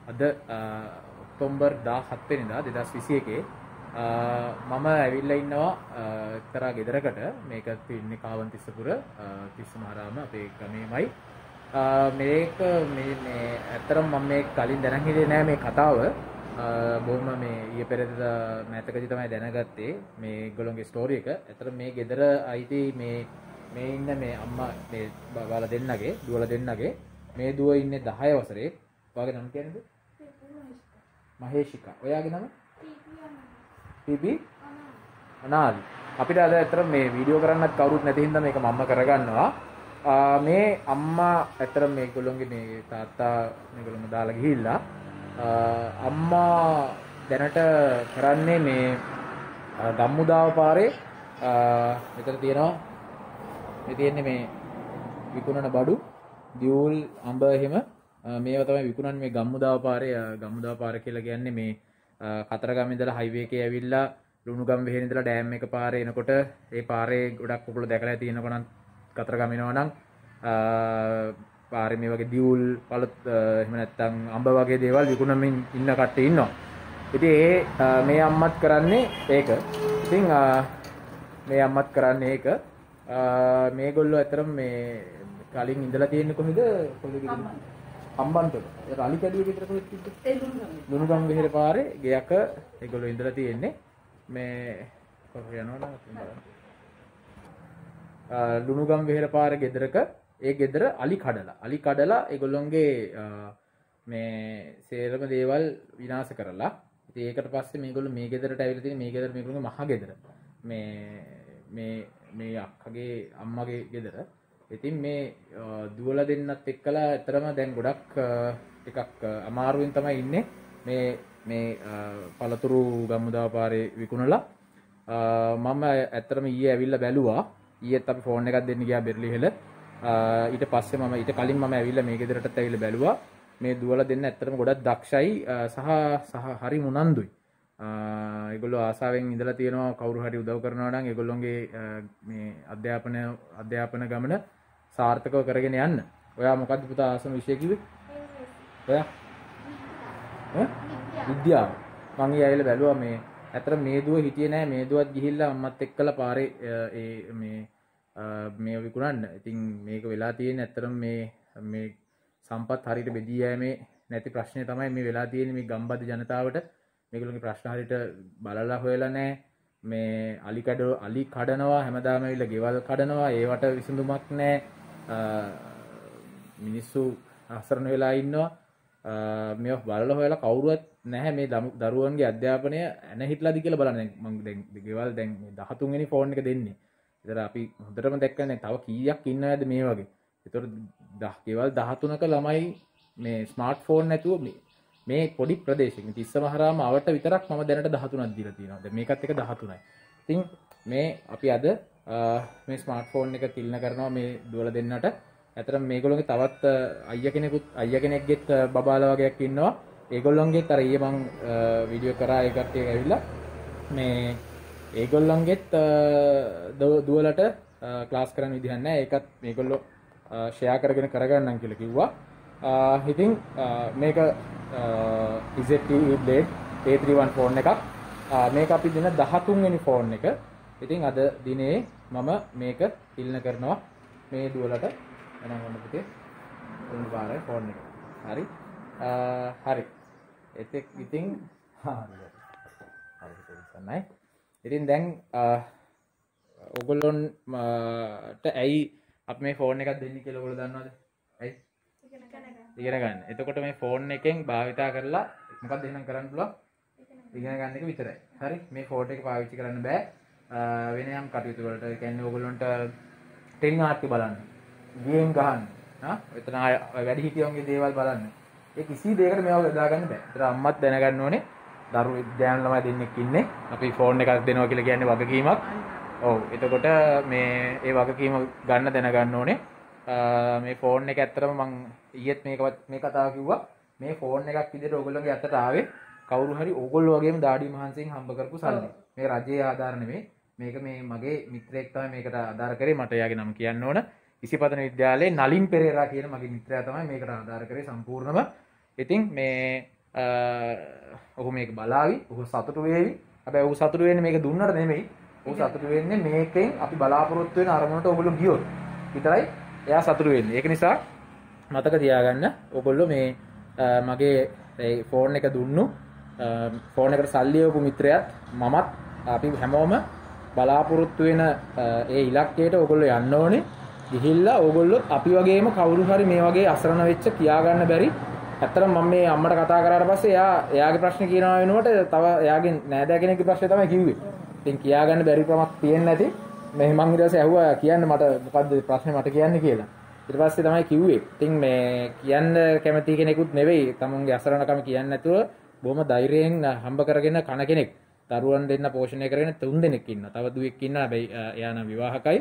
අද ඔක්තෝබර් 17 වෙනිදා 2021 මම ඇවිල්ලා ඉන්නවා එක්තරා ගෙදරකට. මේක තින්නේ කාවන්තිස්සපුර තිස්සමහාරාම අපේ ගමේමයි. මේක මේ ඇත්තටම මම මේ කලින් දැනන් හිටියේ නෑ මේ කතාව. බොහොම මේ ඊයේ පෙරේද මෑතකදී තමයි දැනගත්තේ මේ ඒගොල්ලෝගේ ස්ටෝරි එක. ඇත්තටම මේ ගෙදර අයිති මේ ඉන්න මේ අම්මා මේ බාලා දෙන්නගේ දුවලා දෙන්නගේ මේ දුව ඉන්නේ 10 වසරේ. ඔයාගේ නම කියන්නේද? මහේෂිකා. ඔයාගේ නම? පිපි අනාලි. අපිට අද ඇත්තට මේ වීඩියෝ කරන්නත් කවුරුත් නැති හින්දා මේක මම්ම කරගන්නවා. මේ අම්මා ඇත්තට මේගොල්ලෝගේ මේ තාත්තා මේගොල්ලෝම දාලා ගිහිල්ලා අම්මා දැනට කරන්නේ මේ ගම්මුදාව පාරේ මෙතන තියෙනවා මේ තියෙන්නේ මේ විකුණන බඩු දියුල් අඹ එහෙම මේවා තමයි විකුණන්නේ මේ ගම්මුදාව පාර කියලා කියන්නේ මේ කතරගම ඉඳලා හයිවේ එකේ ඇවිල්ලා ලුණුගම් වෙහෙර ඉඳලා ඩෑම් එක පාරේ එනකොට ඒ පාරේ ගොඩක් ඔයගොල්ලෝ දැකලා තියෙනකොට නම් කතරගම එනවා නම් පාරේ මේ වගේ දියුල් පළත් එහෙම නැත්නම් අඹ වගේ දේවල් විකුණමින් ඉන්න කට්ටිය ඉන්නවා. ඉතින් මේ අම්මත් කරන්නේ ඒක. ඉතින් මේ අම්මත් කරන්නේ ඒක. මේගොල්ලෝ අතරම මේ කලින් ඉඳලා තියෙන්නේ කොහෙද? හම්බන්තොට. ඒ රාලි කැඩුවේ විතර කොහෙද තිබ්බේ? ඒ ලුණුගම් වෙහෙර පාරේ ගෙයක ඒගොල්ලෝ ඉඳලා තියෙන්නේ. මේ කොහොම යනවද බලන්න. ලුණුගම් වෙහෙර පාරේ ගෙදරක ඒ ගෙදර අලි කඩලා ඒගොල්ලොන්ගේ මේ සේරම දේවල් විනාශ කරලා. ඉතින් ඒකට පස්සේ මේගොල්ලෝ මේ ගෙදරට ඇවිල්ලා තියෙන මේ ගෙදර මේගොල්ලෝගේ මහ ගෙදර. මේ අක්කගේ අම්මගේ ගෙදර. ඉතින් මේ දුවලා දෙන්නත් එක්කලා ඇතරම දැන් ගොඩක් ටිකක් අමාරුවෙන් තමයි ඉන්නේ. මේ පළතුරු ගම්මුදාව පාරේ විකුණලා මම ඇත්තටම ඊයේ ඇවිල්ලා බැලුවා. ඊයේත් අපි ෆෝන් එකක් දෙන්න ගියා බෙර්ලිහෙල. ඊට පස්සේ ඊට කලින් මම ඇවිල්ලා මේ ගෙදරටත් ඇවිල්ලා බැලුවා. මේ දුවලා දෙන්න ඇත්තටම ගොඩක් දක්ෂයි සහ හරි මුනන්දුයි. ඒගොල්ලෝ ආසාවෙන් ඉඳලා තියෙනවා කවුරු හරි උදව් කරනවා නම් ඒගොල්ලොන්ගේ මේ අධ්‍යාපන ගමන සාර්ථකව කරගෙන යන්න. ඔයා මොකද්ද පුතා ආසම විෂය කිව්වේ? ඔයා විද්‍යාව. මම ඊයේල බැලුවා මේ ඇත්තට මේ දුව හිටියේ නෑ. මේ දුවත් ගිහිල්ලා අම්මත් එක්කලා පාරේ මේ විකුණන්න. ඉතින් මේක වෙලා තියෙන්නේ ඇත්තටම මේ සම්පත් හරියට බෙදී යෑමේ නැති ප්‍රශ්නේ තමයි මේ වෙලා තියෙන්නේ මේ ගම්බද ජනතාවට. මේගොල්ලෝගේ ප්‍රශ්න හරියට බලලා හොයලා නෑ. මේ අලි කඩනවා හැමදාම ඇවිල්ලා ගෙවල් කඩනවා. ඒවට විසඳුමක් නෑ. මිනිස්සු අසරණ වෙලා ඉන්නවා. මේව බලලා හොයලා කවුරුවත් නැහැ මේ දරුවන්ගේ අධ්‍යාපනය නැහිටලාද කියලා බලන්න. මම දැන් ගෙවල් දැන් 13 වෙනි ෆෝන් එක දෙන්නේ. ඒතර අපි හොඳටම දැක්කනේ තව කීයක් ඉන්නවද මේ වගේ. ඒතර ගෙවල් 13ක ළමයි මේ ස්මාර්ට් ෆෝන් නැතුව මේ පොඩි ප්‍රදේශයක තිස්සමහාරාම අවට විතරක් මම දැනට 13ක් දීලා තියෙනවා. දැන් මේකත් එක 13යි. ඉතින් මේ අපි අද මේ ස්මාර්ට් ෆෝන් එක තිල්න කරනවා මේ දුවලා දෙන්නට. ඇත්තටම මේගොල්ලෝගේ තවත් අයියා කෙනෙක්ගෙත් බබාලා වගේක් ඉන්නවා. ඒගොල්ලොන්ගෙත් අර ඊයේ මං වීඩියෝ කරා ඒ කට්ටිය ඇවිල්ලා මේ ඒගොල්ලොන්ගෙත් දුවලට ක්ලාස් කරන්න විදිහක් නැහැ. ඒකත් මේගොල්ලෝ ෂෙයා කරගෙන කරගන්නම් කියලා කිව්වා. ඉතින් මේක ZTE Blade A31 ෆෝන් එකක්. මේක අපි දින 13 වෙනි ෆෝන් එක. ඉතින් අද දිනේ මම මේක තිල්න කරනවා මේ දුවලට. එනම් ඔන්න පුතේ උන් පාරේ ෆෝන් එක. හරි. හරි. ඉතින් හරි. ඉතින් දැන් ඔයගොල්ලන්ට ඇයි අපි මේ ෆෝන් එකක් දෙන්නේ කියලා ඔයගොල්ලෝ දන්නවද? ඇයි? ඉගෙන ගන්න. එතකොට මේ ෆෝන් එකෙන් භාවිතා කරලා මොකක්ද එහෙනම් කරන්න පුළුවන්? ඉගෙන ගන්න එක විතරයි. හරි. මේ ෆෝන් එක පාවිච්චි කරන්න බෑ. වෙන යම් කටයුතු වලට. ඒ කියන්නේ ඔයගොල්ලන්ට ටෙලි නාට්‍ය බලන්න. ගේම් ගහන්න. එතන වැඩි හිටියෝන්ගේ දේවල් බලන්න. ඒ කිසි දෙයකට මේව යොදා ගන්න බෑ. ඒතර අම්මත් දැනගන්න ඕනේ. දරුවෝ විද්‍යාන ළමයි දෙන්නෙක් ඉන්නේ. අපි ෆෝන් එකක් දෙනවා කියලා කියන්නේ වගකීමක්. ඔව්. එතකොට මේ ඒ වගකීම ගන්න දැනගන්න ඕනේ. මේ ෆෝන් එක ඇත්තටම මම ඊයේත් මේ කතාව කිව්වා. මේ ෆෝන් එකක් විදිහට ඕගොල්ලෝගේ අතට ආවේ කවුරු හරි ඕගොල්ලෝ වගේම දාඩි මහන්සියෙන් හම්බ කරපු සල්ලි. මේ රජයේ ආධාර නෙමෙයි. මේක මේ මගේ මිත්‍රයෙක් තමයි මේකට ආධාර කරේ. මට එයාගේ නම කියන්න ඕන. ඉසිපතන විද්‍යාලයේ නලින් පෙරේරා කියන මගේ මිත්‍රයා තමයි මේකට ආධාර කරේ සම්පූර්ණම. ඉතින් මේ ඔහු මේක බලාවි. ඔහු සතුටු වේවි. හැබැයි ඔහු සතුටු වෙන්නේ මේක දුන්නට නෙමෙයි. ඔහු සතුටු වෙන්නේ මේකෙන් අපි බලාපොරොත්තු වෙන අරමුණට ඔයගොල්ලෝ ගියොත් විතරයි එයා සතුටු වෙන්නේ. ඒක නිසා මතක තියාගන්න ඔයගොල්ලෝ මේ මගේ ෆෝන් එක දුන්නු ෆෝන් එකට සල්ලි යවපු මිත්‍රයාත් මමත් අපි හැමෝම බලාපොරොත්තු වෙන ඒ ඉලක්කයට ඔයගොල්ලෝ යන්න ඕනේ. ගිහිල්ලා ඔයගොල්ලෝ අපි වගේම කවුරු හරි මේ වගේ අසරණ වෙච්ච කියාගන්න බැරි. ඇත්තටම මම මේ අම්මට කතා කරාට පස්සේ එයාගේ ප්‍රශ්නේ කියනවා වෙනුවට තව එයාගේ නෑදෑ කෙනෙක්ගේ ප්‍රශ්නේ තමයි කිව්වේ. ඉතින් කියාගන්න බැරි ප්‍රමක් තියෙන්නේ නැති. මේ මං ඊට පස්සේ ඇහුවා කියන්න මට මොකද්ද ප්‍රශ්නේ මට කියන්න කියලා. ඊට පස්සේ තමයි කිව්වේ. ඉතින් මේ කියන්න කැමති කෙනෙකුත් නෙවෙයි. තමුන්ගේ අසරණකම කියන්නේ නැතුව බොහොම ධෛර්යයෙන් හම්බ කරගෙන කන කෙනෙක්. දරුවන් දෙන්න පෝෂණය කරගෙන 3 දෙනෙක් ඉන්නවා. තව දුවෙක් ඉන්නවා. හැබැයි එයා නම් විවාහකයි.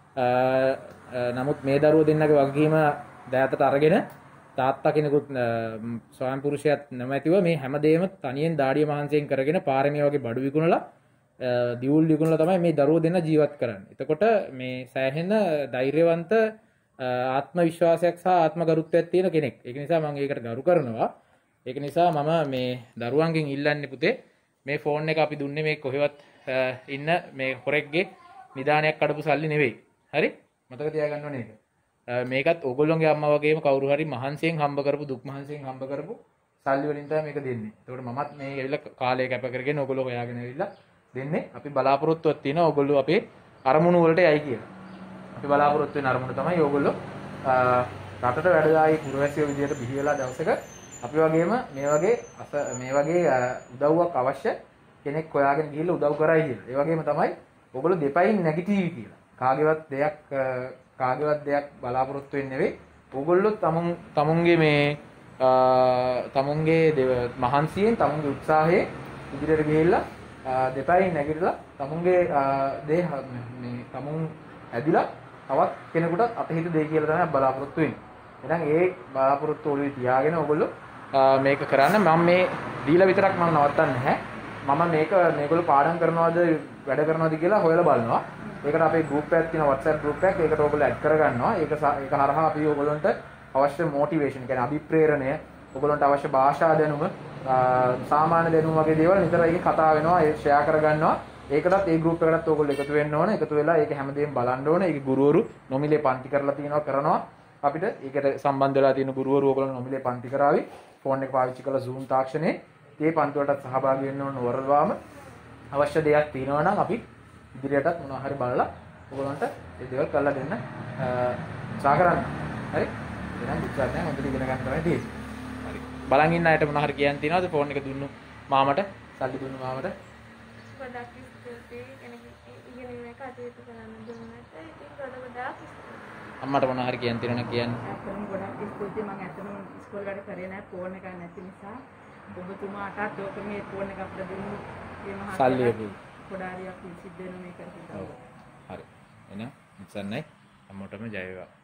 නමුත් මේ දරුවෝ දෙන්නගේ වගකීම දෑතට අරගෙන තාත්තා කෙනෙකුත් ස්වයං පුරුෂයාත් නැමැතිව මේ හැමදේම තනියෙන් දාඩිය මහන්සියෙන් කරගෙන පාරමී වගේ බඩු විකුණලා දියුල් විකුණලා තමයි මේ දරුවෝ දෙන්න ජීවත් කරන්නේ. එතකොට මේ සෑහෙන ධෛර්යවන්ත ආත්ම විශ්වාසයක් සහ ආත්ම ගරුත්වයක් තියෙන කෙනෙක්. ඒක නිසා මම ඒකට ගරු කරනවා. ඒක නිසා මම මේ දරුවන්ගෙන් ඉල්ලන්නේ පුතේ මේ ෆෝන් එක අපි දුන්නේ මේ කොහෙවත් ඉන්න මේ හොරෙක්ගේ නිදානයක් කඩපු සල්ලි නෙවෙයි. හරි? මතක තියාගන්න ඕනේ ඒක. මේකත් ඕගොල්ලෝගේ අම්මා වගේම කවුරු හරි මහන්සියෙන් හම්බ කරපු දුක් මහන්සියෙන් හම්බ කරපු සල්ලි වලින් තමයි මේක දෙන්නේ. ඒකට මමත් මේ ඇවිල්ලා කාලය කැප කරගෙන ඕගොල්ලෝ හොයාගෙන ඇවිල්ලා දෙන්නේ. අපි බලාපොරොත්තුවක් තියෙනවා ඕගොල්ලෝ අපේ අරමුණු වලට යයි කියලා. අපි බලාපොරොත්තු වෙන අරමුණ තමයි ඕගොල්ලෝ රටට වැඩදායි පුරවැසියෝ විදියට බිහි වෙලා දවසක අපි වගේම මේ වගේ උදව්වක් අවශ්‍ය කෙනෙක් හොයාගෙන ගිහිල්ලා උදව් කරයි කියලා. ඒ වගේම තමයි ඕගොල්ලෝ දෙපයින් නැගිටීවි කියලා. කාගේවත් දෙයක් බලාපොරොත්තු වෙන්නේ නෙවෙයි. ඕගොල්ලෝ තමුන්ගේ මේ තමුන්ගේ මහන්සියෙන් තමුන්ගේ උත්සාහයෙන් ඉදිරියට ගිහිල්ලා දෙපයින් නැගිටලා තමුන්ගේ දේ මේ තමුන් ඇදිලා තවත් කෙනෙකුට අතහිත දෙයි කියලා තමයි බලාපොරොත්තු වෙන්නේ. එහෙනම් ඒ බලාපොරොත්තු ඔළුවේ තියාගෙන ඕගොල්ලෝ මේක කරන්න. මම මේ දීලා විතරක් මම නවත්තන්නේ නැහැ. මම මේගොල්ලෝ පාඩම් කරනවද වැඩ කරනවද කියලා හොයලා බලනවා. ඒකට අපේ ගෲප් එකක් තියෙනවා WhatsApp ගෲප් එකක්. ඒකට ඔයගොල්ලෝ ඇඩ් කරගන්නවා. ඒක හරහා අපි ඔයගොල්ලන්ට අවශ්‍ය මොටිවේෂන් කියන්නේ අභිප්‍රේරණය, ඔයගොල්ලන්ට අවශ්‍ය භාෂා දැනුම, සාමාන්‍ය දැනුම වගේ දේවල් නිතර ඒකේ කතා වෙනවා, ඒ ෂෙයා කරගන්නවා. ඒකටත් ඒ ගෲප් එකටත් ඔයගොල්ලෝ එකතු වෙන්න ඕනේ. එකතු වෙලා ඒක හැමදේම බලන්න ඕනේ. ඒකේ ගුරුවරු නොමිලේ පන්ති කරලා කරනවා. අපිට ඒකට සම්බන්ධ වෙලා තියෙන ගුරුවරු ඔයගොල්ලෝ නොමිලේ පන්ති කරાવી. ෆෝන් එක පාවිච්චි කරලා Zoom තාක්ෂණයේ මේ පන්ති වලට සහභාගී වෙන්න ඕන වරවාම අවශ්‍ය දෙයක් තියෙනවා නම් අපි ඉදිරියටත් මොනවා හරි බලලා ඔයගොල්ලන්ට ඒ දේවල් කරලා දෙන්න උත්සාහ කරන්න. හරි? එහෙනම් විශ්වාසයෙන් හොඳට ඉගෙන ගන්න තමයි තියෙන්නේ. හරි. බලන් ඉන්න අයට මොනවා හරි කියන්න තියනවද ෆෝන් එක දුන්නු මාමට? සල්ලි දුන්නු මාමට? ගොඩක් ස්තුතියි. ඉගෙනීමේ කටයුතු කරන්න දුන්නට ඉතින් ගොඩක් අම්මට මොනවා හරි කියන්න තියනවද කියන්න? ඇත්තටම ගොඩක් ස්තුතියි. මම ඇත්තටම ඉස්කෝලේ වැඩ කරේ නැහැ ෆෝන් එකක් නැති නිසා. ඔබතුමාටත් ඔක මේ ෆෝන් එක අපිට දුන්නු මේ මහා සල්ලි කොඩාරියක් සිද්ධ වෙන මේක හිතනවා. හරි. එහෙනම් ඉස්සන්නයි අම්මටම ජය වේවා.